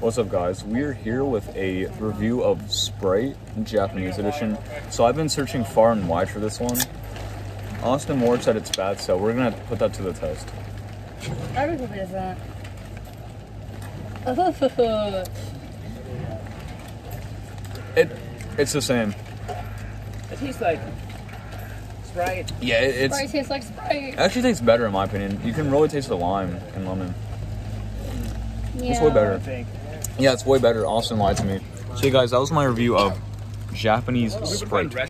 What's up, guys? We're here with a review of Sprite, Japanese edition. So I've been searching far and wide for this one. Austin Ward said it's bad, so we're gonna put that to the test. It's the same. It tastes like Sprite. Yeah, Sprite tastes like Sprite. It actually tastes better in my opinion. You can really taste the lime and lemon. Yeah. It's way better. I think. Yeah, it's way better. Austin lied to me. So, you guys, that was my review of Japanese Sprite.